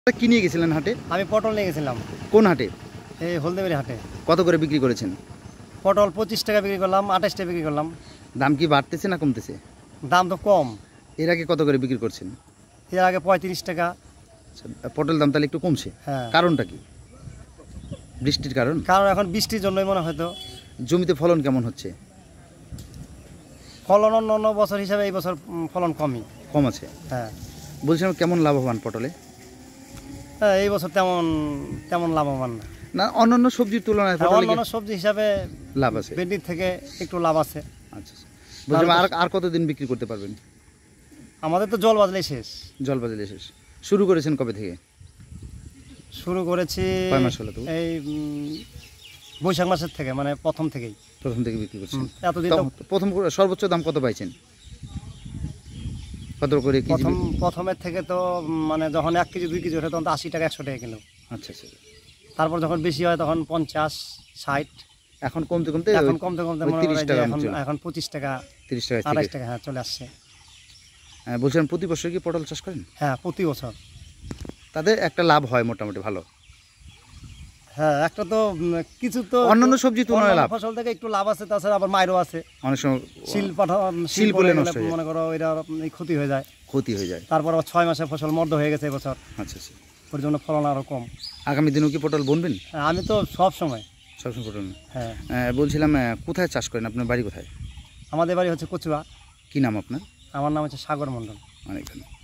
কি নিয়ে গেছিলেন হাটে? আমি পটল নিয়ে গেছিলাম। কোন হাটে? এই হলদেবাড়ি হাটে। কত করে বিক্রি করেছেন? পটল 25 টাকা বিক্রি করলাম, 28 টাকা বিক্রি করলাম। দাম কি বাড়তেছে না কমতেছে? দাম তো কম। এর আগে কত করে বিক্রি করছেন? এর আগে 35 টাকা। পটল দাম তাহলে একটু কমছে। হ্যাঁ। কারণটা কি? বৃষ্টির কারণ? কারণ এখন বৃষ্টির জন্যই মনে হয়তো। জমিতে ফলন কেমন হচ্ছে? ফলন অন্য বছর হিসাবে এই বছর ফলন কমই। কম আছে। হ্যাঁ। বলছিলাম কেমন লাভবান পটলে? হ্যাঁ, এই বছর তেমন লাভবান না। না, অন্যান্য সবজির তুলনায় অন্যান্য সবজি হিসাবে লাভ আছে। ভেন্ডির থেকে একটু লাভ আছে। আচ্ছা, বলছিলাম আর কতদিন বিক্রি করতে পারবেন? আমাদের তো জল বাজলেই শেষ। জল বাজলে শেষ। শুরু করেছেন কবে থেকে? শুরু করেছি কয় মাস হলো তো? এই বৈশাখ মাসের থেকে, মানে প্রথম থেকে বিক্রি করছেন। এতদিন প্রথম সর্বোচ্চ দাম কত পাইছেন? কত করে কেজি? প্রথমের থেকে তো মানে যখন 1 কেজি 2 কেজি ওঠে তখন তো 80 টাকা 100 টাকা কিলো। আচ্ছা আচ্ছা। তারপর যখন বেশি হয় তখন 50 60। এখন কমতে কমতে মনে হয় 30 টাকা এখন 25 টাকা 30 টাকা 28 টাকা হ্যাঁ চলে আসছে। বলছিলাম প্রতি বছর কি পটল চাষ করেন? হ্যাঁ, প্রতি বছর। তাদের একটা লাভ হয় মোটামুটি ভালো। হ্যাঁ, একটা তো কিছু তো অন্যান্য সবজি তুলনায় লাভ। ফসল থেকে একটু লাভ আছে, তাছাড়া আবার মাইরও আছে। অনেক সময় শিল পড়লে নষ্ট গেলে মনে করো এটা ক্ষতি হয়ে যায়। তারপর 6 মাসে ফসল মর্দ হয়ে গেছে এবছর। আচ্ছা আচ্ছা। ওর জন্য ফলন আরও কম। আগামী দিনেও কি পটল বুনবেন? হ্যাঁ, আমি তো সবসময় পটল। হ্যাঁ। বলছিলাম কোথায় চাষ করেন? আপনার বাড়ি কোথায়? আমাদের বাড়ি হচ্ছে কচুয়া। কি নাম আপনার? আমার নাম হচ্ছে সাগর মণ্ডল। অনেক ধন্যবাদ।